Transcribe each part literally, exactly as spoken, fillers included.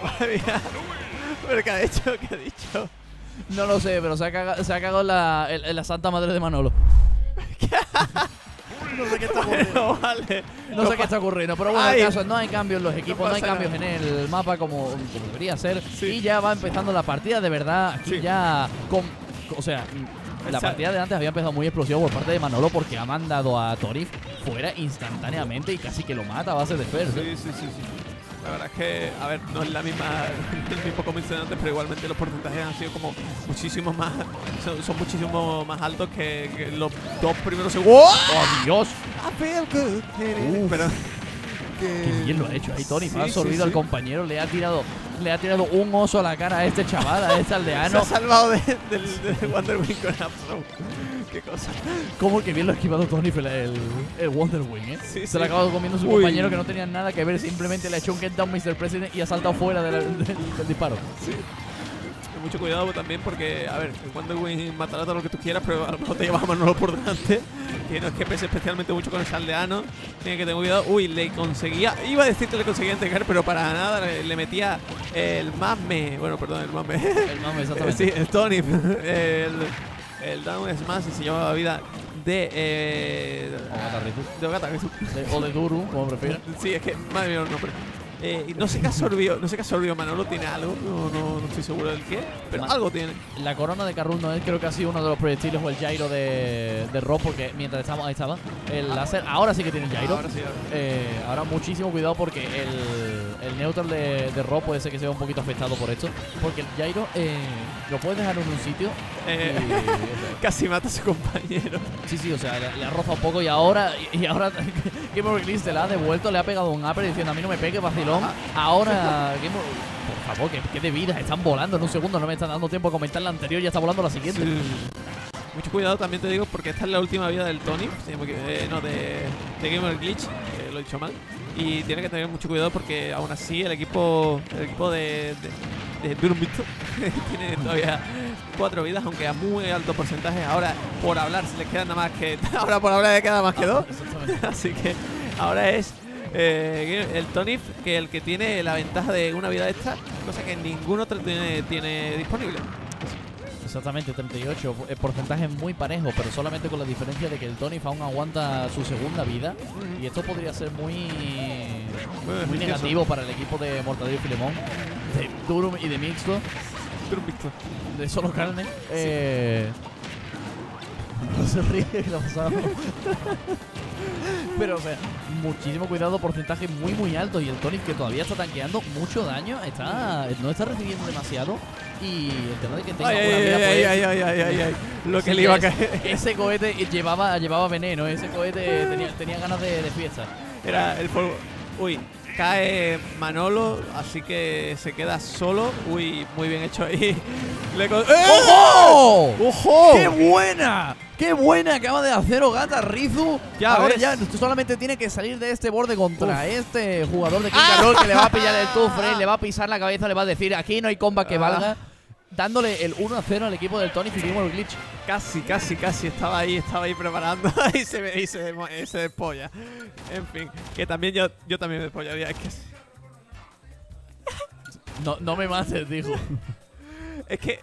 Madre mía. ¿Pero qué ha hecho? ¿Qué ha dicho? No lo sé, pero se ha cagado, se ha cagado en, la, en, en la santa madre de Manolo. No sé qué está ocurriendo. Vale. No, no sé qué está ocurriendo, pero bueno, Ay. el caso es no hay cambios en los equipos, No no, hay pasa cambios nada. en el mapa como, como debería ser. Sí. Y ya va empezando la partida de verdad. Aquí Sí. ya con, o sea, la Esa- partida de antes había empezado muy explosivo por parte de Manolo porque ha mandado a Torif fuera instantáneamente y casi que lo mata a base de Fer. Sí, sí, sí, sí. La verdad es que, a ver, no es la misma, el mismo como mencioné antes, pero igualmente los porcentajes han sido como muchísimo más, son, son muchísimo más altos que, que los dos primeros segundos. ¡Oh, Dios! I feel good. Uf. Pero Qué bien lo ha hecho ahí, Tony. Sí, ha absorbido sí, al sí. compañero, le ha tirado le ha tirado un oso a la cara a este chaval, a este se aldeano. ha salvado de, del de Wonder Wing con Absol. Qué cosa. Cómo que bien lo ha esquivado Tony el, el, el Wonder Wing, ¿eh? Sí, Se sí. lo ha acabado comiendo su Uy. compañero que no tenía nada que ver, simplemente le ha hecho un get down mister President y ha saltado fuera del, del- del disparo. Sí. Mucho cuidado también porque, a ver, el Wonder Wing matará todo lo que tú quieras, pero a lo mejor te llevas a Manolo por delante. Que no es que pese especialmente mucho con ese aldeano. Tiene que tener cuidado. Uy, le conseguía. Iba a decir que le conseguía entregar, pero para nada le, le metía el mame. Bueno, perdón, el mame. El mame, exactamente. Sí, el Tony. El, el Down Smash y se llevaba vida de. Eh, O Gatarrizu. de Gatarrizu. De- o de Duru, como prefieras. Sí, es que, madre mía, no, pero. Eh, y no sé qué absorbió, no sé qué absorbió Manolo, tiene algo, no, no, no estoy seguro del qué, pero Man- algo tiene. La corona de Carrul no es, creo que ha sido uno de los proyectiles o el gyro de, de Rob, porque mientras estábamos ahí estaba el láser. Ahora sí que tiene el gyro. Ahora sí, ahora. Eh, ahora muchísimo cuidado porque el, el neutral de, de Rob puede ser que sea un poquito afectado por esto. Porque el gyro eh, lo puedes dejar en un sitio. Eh, y- Casi mata a su compañero. sí, sí, o sea, le, le ha rozado un poco y ahora, y, y ahora Game Over Glitch se la ha devuelto, le ha pegado un upper diciendo a mí no me pegue, vacilón. Ahora, Game Over- por favor, que, que de vida, están volando en un segundo, no me están dando tiempo a comentar la anterior, ya está volando la siguiente. Sí. Mucho cuidado también te digo porque esta es la última vida del Tony, eh, no, de, de Gamer Glitch, eh, lo he dicho mal. Y tiene que tener mucho cuidado porque aún así el equipo el equipo de, de, de Durum Victor tiene todavía cuatro vidas, aunque a muy alto porcentaje. Ahora por hablar se les queda nada más que ahora por hablar le queda más que dos. Exactamente. Así que ahora es eh, el Tony que el que tiene la ventaja de una vida extra, cosa que ningún otro tiene, tiene disponible. Exactamente, treinta y ocho. El porcentaje es muy parejo, pero solamente con la diferencia de que el Tony aún aguanta su segunda vida. Y esto podría ser muy, muy beneficioso. negativo para el equipo de Mortadelo y Filemón, de Durum y de Mixto, Durum Victor. de solo carne. Eh, no se ríe, que lo ha pasado. Pero, o sea, muchísimo cuidado, porcentaje muy, muy alto. Y el Tony, que todavía está tanqueando mucho daño, está no está recibiendo demasiado. Y el tema de que tenga Ay, una ay, vida, ay, pues, ay, ay, ay, ay, ay. Lo que sí, le iba a es- caer Ese cohete llevaba, llevaba veneno, ese cohete tenía, tenía ganas de, de fiesta. era el polvo. Uy, cae Manolo, así que se queda solo. Uy, muy bien hecho ahí. Le con- ¡Eh! ¡Ojo! ¡Ojo! ¡Qué buena! ¡Qué buena acaba de hacer Ogata Rizu! Ya Ahora ves. ya solamente tiene que salir de este borde contra Uf. este jugador de King Ah. Carol que le va a pillar el two frame, le va a pisar la cabeza, le va a decir aquí no hay combat que Ah. valga, dándole el uno a cero al equipo del Tony Filimore Glitch. Casi, casi, casi estaba ahí, estaba ahí preparando y se, me- y se, demo- y se despolla. En fin, que también yo, yo también me despollaría. Es que, No, no me mates, dijo. es que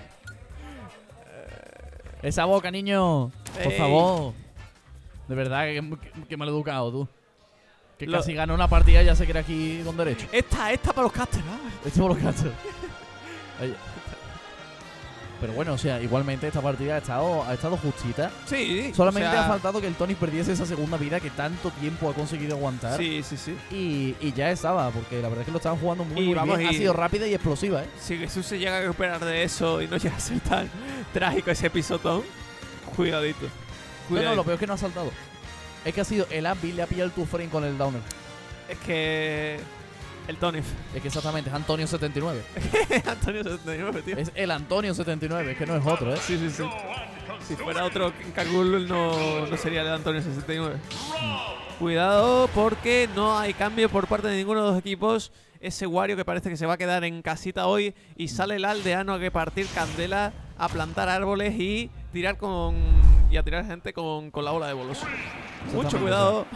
Esa boca, niño. Por Ey. favor. De verdad, que, que, que mal educado, tú. Que Lo- casi ganó una partida y ya se queda aquí con derecho. esta, esta para los casters. ¿no? Este por los cachos. Ay. Pero bueno, o sea, igualmente esta partida ha estado, ha estado justita. Sí, Solamente o sea, ha faltado que el Tony perdiese esa segunda vida que tanto tiempo ha conseguido aguantar. Sí, sí, sí. Y, y ya estaba, porque la verdad es que lo estaban jugando muy, Y muy vamos, bien. Ha y- sido rápida y explosiva, ¿eh? Si Jesús se llega a recuperar de eso y no llega a ser tan trágico ese episodio, cuidadito. No, no, Cuidadito. lo peor es que no ha saltado. Es que ha sido el up y le ha pillado el two frame con el downer. Es que el Tony. Es que exactamente es Antonio setenta y nueve. Antonio setenta y nueve, tío. Es el Antonio setenta y nueve, es que no es otro, ¿eh? Sí, sí, sí. Si fuera otro Kagul no, no sería el Antonio sesenta y nueve. Cuidado porque no hay cambio por parte de ninguno de los equipos. Ese Wario que parece que se va a quedar en casita hoy y sale el aldeano a repartir candela, a plantar árboles y tirar con y a tirar gente con, con la bola de bolos. Mucho Exactamente, cuidado.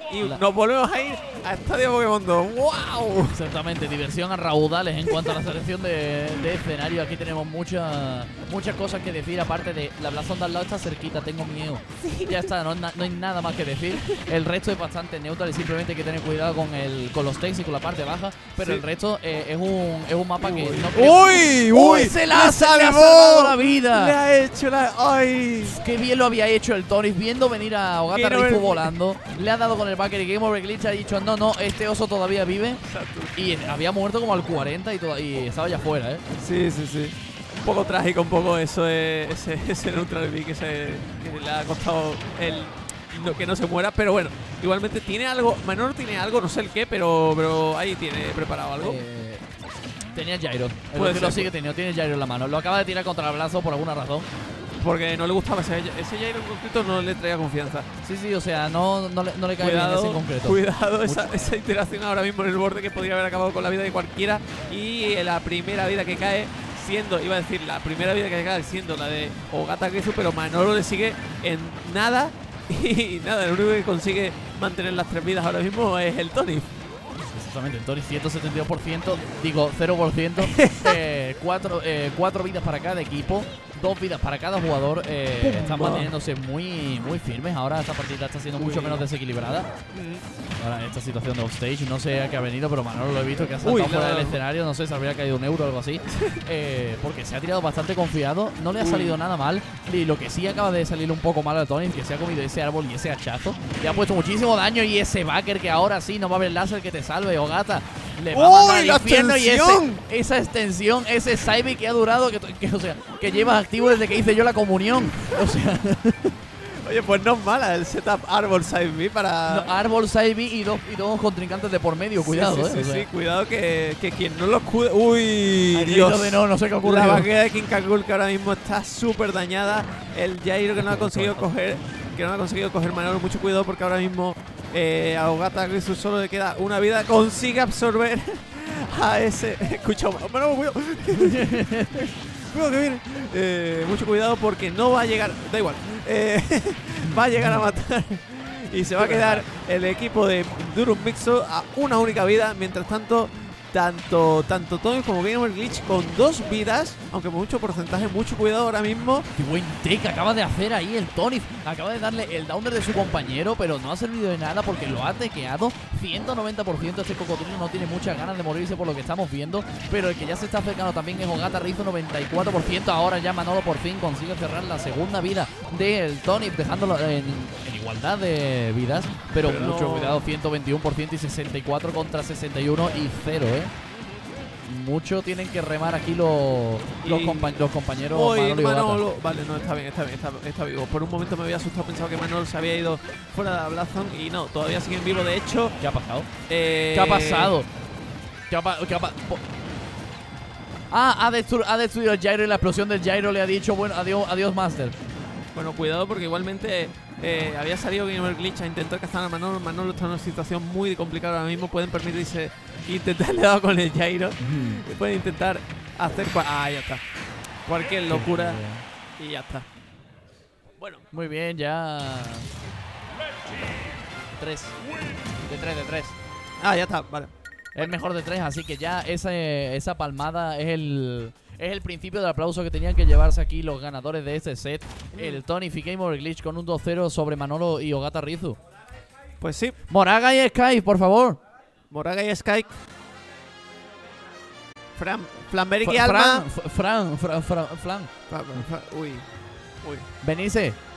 Y La- nos volvemos a ir a Estadio Pokémon dos. ¡Wow! Exactamente, diversión a raudales en cuanto a la selección de, de escenario. Aquí tenemos muchas muchas cosas que decir, aparte de la Blazón de al lado está cerquita, tengo miedo. Ya está, no, no hay nada más que decir. El resto es bastante neutral y simplemente hay que tener cuidado con el con los takes y con la parte baja. Pero Sí. el resto eh, es, un, es un mapa que Uy. no creo- ¡Uy! ¡Uy! ¡Se la, ¡Le se le ha salvó! salvado la Le vida! ha hecho la. ¡Ay! Qué bien lo había hecho el Tony, viendo venir a Ogata Game Over- Rifu volando. Le ha dado con el backer y Game Over Glitch ha dicho, no, no, este oso todavía vive. Exacto. Y había muerto como al cuarenta y, toda- y estaba ya fuera, ¿eh? Sí, sí, sí. Un poco trágico, un poco eso es, ese, ese neutral B que, se, que le ha costado el no, que no se muera. Pero bueno, igualmente tiene algo. Manolo tiene algo, no sé el qué, pero, pero ahí tiene preparado algo. Eh, tenía Gyro. Es Puede lo que lo ser, sigue teniendo, tiene Gyro en la mano. Lo acaba de tirar contra el brazo por alguna razón. Porque no le gustaba ese, ese Jairo en concreto, no le traía confianza. Sí, sí, o sea, no, no, le, no le cae bien ese en Cuidado, concreto. cuidado esa, Mucho. esa interacción ahora mismo en el borde que podría haber acabado con la vida de cualquiera. Y la primera vida que cae siendo, iba a decir, la primera vida que cae siendo la de Ogata Grizu, pero Manolo le sigue en nada. Y nada, el único que consigue mantener las tres vidas ahora mismo es el Tony. Exactamente, el Tony ciento setenta y dos por ciento, digo cero por ciento, eh, cuatro, eh, cuatro vidas para cada equipo, dos vidas para cada jugador. eh, están Pumba. manteniéndose muy, muy firmes. Ahora esta partida está siendo mucho Uy. menos desequilibrada. Ahora esta situación de offstage, no sé a qué ha venido, pero Manolo lo he visto que ha saltado Uy, fuera la- del escenario. No sé si habría caído un euro o algo así. eh, porque se ha tirado bastante confiado, no le ha Uy. salido nada mal. Y lo que sí acaba de salir un poco mal al Tony, que se ha comido ese árbol y ese hachazo. Le ha puesto muchísimo daño y ese backer que ahora sí no va a haber láser que te salve, Ogata. Le va a ¡Uy, mandar al la infierno y ese, extensión! esa extensión, ese Saibi que ha durado, que, que, o sea, que llevas activo desde que hice yo la comunión. O sea, Oye, pues no es mala el setup Arbor Side B para. no, árbol Saibi y dos, y dos contrincantes de por medio, cuidado, sí, sí, eh. sí, o sea. sí, cuidado que, que quien no lo cuide. ¡Uy! Ay, Dios. grito de no, no sé qué ocurre. La vaquera de King Kakul que ahora mismo está súper dañada. El Jairo que no ha conseguido coger. Que no ha conseguido coger Manolo. Mucho cuidado porque ahora mismo eh, a Ogata Grizu solo le queda una vida. Consigue absorber a ese. Escucha, Manolo, cuidado. Cuidado que viene. Eh, mucho cuidado porque no va a llegar. Da igual. Eh, va a llegar a matar. Y se va a quedar el equipo de Durum Mixo a una única vida. Mientras tanto, tanto tanto Tony como Game Over Glitch con dos vidas, aunque con mucho porcentaje. Mucho cuidado ahora mismo. Qué buen take acaba de hacer ahí el Tony. Acaba de darle el downer de su compañero, pero no ha servido de nada porque lo ha tequeado. ciento noventa por ciento. Este cocodrilo no tiene muchas ganas de morirse por lo que estamos viendo. Pero el que ya se está acercando también es Ogata Rizu, noventa y cuatro por ciento. Ahora ya Manolo por fin consigue cerrar la segunda vida del Tony, dejándolo en, en igualdad de vidas. Pero, Pero mucho no. cuidado, ciento veintiuno por ciento y sesenta y cuatro contra sesenta y uno y cero, ¿eh? Mucho tienen que remar aquí los, los, Y- compa- los compañeros Hoy Manolo y Ogata. Manolo. Vale, no, está bien, está bien, está, está vivo. Por un momento me había asustado, pensaba que Manolo se había ido fuera de la Blazon. Y no, todavía siguen vivos. De hecho, ¿Qué ha pasado? eh, ¿Qué ha pasado? ¿Qué ha, pa- qué ha pa- po- Ah, ha, destru- ha destruido el gyro y la explosión del gyro le ha dicho, bueno, adiós, adiós Master. Bueno, cuidado porque igualmente eh, había salido Game Over Glitch a intentar cazar a Manolo. Manolo está en una situación muy complicada ahora mismo. Pueden permitirse intentarle dar con el gyro. Pueden intentar hacer. cua- Ah, ya está. Cualquier locura y ya está. Bueno, Muy bien, ya. Tres. De tres, de tres. ah, ya está, vale. El mejor de tres, así que ya esa, esa palmada es el. Es el principio del aplauso que tenían que llevarse aquí los ganadores de este set. El Tony y Game Over Glitch con un dos cero sobre Manolo y Ogata Rizu. Pues sí, Moraga y Sky, por favor. Moraga y Sky. Fran, Flanberg y Fra- Alma. Fran, Fran, Fran, Fran, Fran. Fa- fa- Uy, uy. Venirse.